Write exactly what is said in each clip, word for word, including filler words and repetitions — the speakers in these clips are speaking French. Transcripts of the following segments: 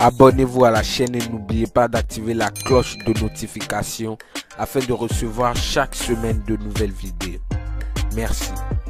Abonnez-vous à la chaîne et n'oubliez pas d'activer la cloche de notification afin de recevoir chaque semaine de nouvelles vidéos. Merci.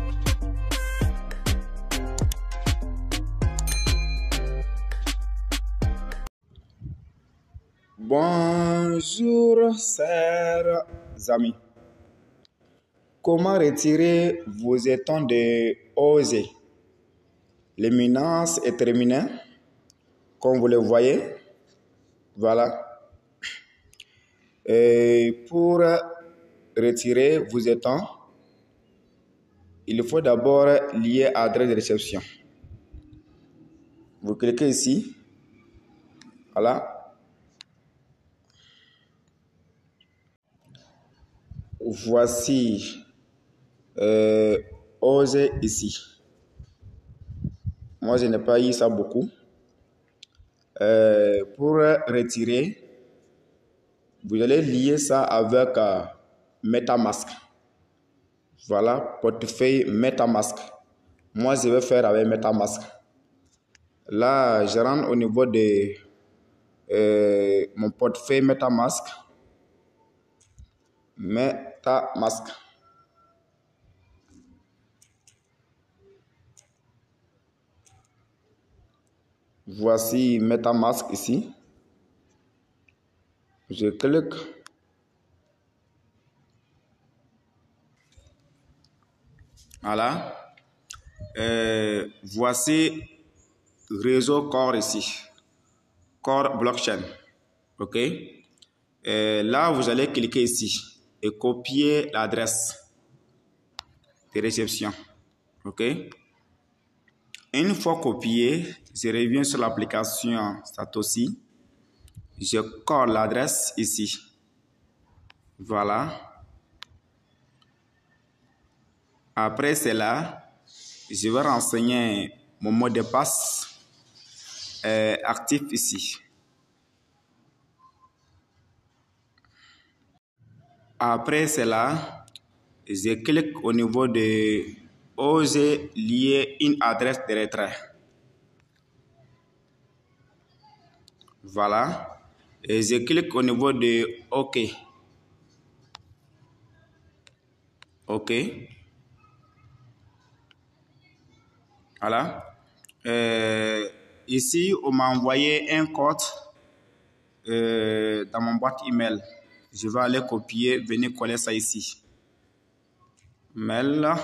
Bonjour, chers amis. Comment retirer vos étons de O G? L'éminence est terminée, comme vous le voyez. Voilà. Et pour retirer vos étons, il faut d'abord lier adresse de réception. Vous cliquez ici. Voilà. Voici euh, O G ici. Moi, je n'ai pas eu ça beaucoup. Euh, pour retirer, vous allez lier ça avec euh, MetaMask. Voilà, portefeuille MetaMask. Moi, je vais faire avec MetaMask. Là, je rentre au niveau de euh, mon portefeuille MetaMask. MetaMask. Voici MetaMask ici. Je clique. Voilà. Euh, voici réseau Core ici. Core Blockchain. OK. Euh, là, vous allez cliquer ici et copier l'adresse de réception. OK. Une fois copié, je reviens sur l'application Satoshi. Je colle l'adresse ici. Voilà. Après cela, je vais renseigner mon mot de passe euh, actif ici. Après cela, je clique au niveau de oser lier une adresse de retrait. Voilà. Et je clique au niveau de OK. OK. Voilà. Euh, ici, on m'a envoyé un code euh, dans mon boîte email. Je vais aller copier, venir coller ça ici. Mail.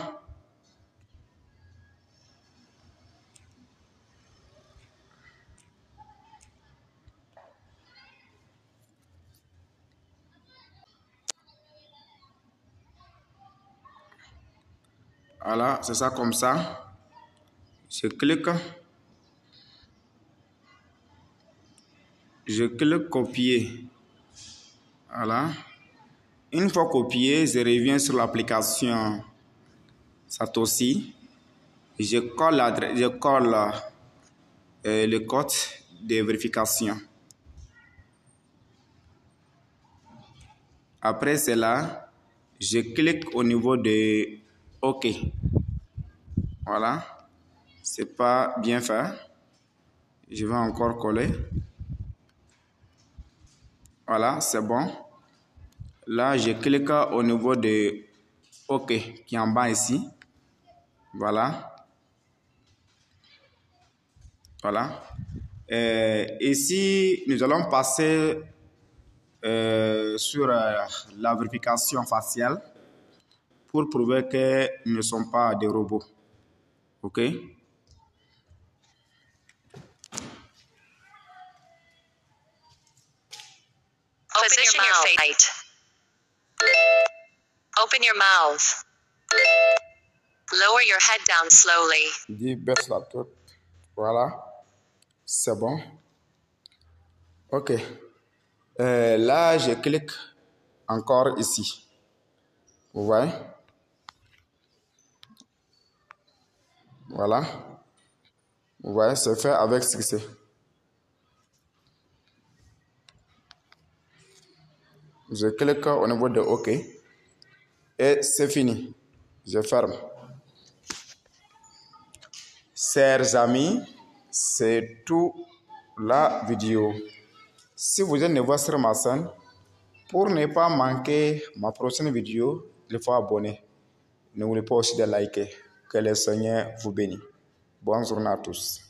Voilà, c'est ça comme ça. Je clique. Je clique copier. Voilà. Une fois copié, je reviens sur l'application Satoshi. Je colle, l'adresse, je colle euh, le code de vérification. Après cela, je clique au niveau de OK. Voilà. C'est pas bien fait. Je vais encore coller. Voilà, c'est bon. Là, je clique au niveau de OK qui est en bas ici. Voilà. Voilà. Euh, ici, nous allons passer euh, sur euh, la vérification faciale pour prouver que nous ne sommes pas des robots. OK? Position your face. Open your mouth. Lower your head down slowly. Dis baisse la tête. Voilà. C'est bon. OK. Euh, là, je clique encore ici. Vous voyez? Voilà. Vous voyez, c'est fait avec succès. Je clique au niveau de OK. Et c'est fini. Je ferme. Chers amis, c'est tout la vidéo. Si vous êtes nouveau sur ma chaîne, pour ne pas manquer ma prochaine vidéo, il faut abonner. N'oubliez pas aussi de liker. Que le Seigneur vous bénisse. Bonne journée à tous.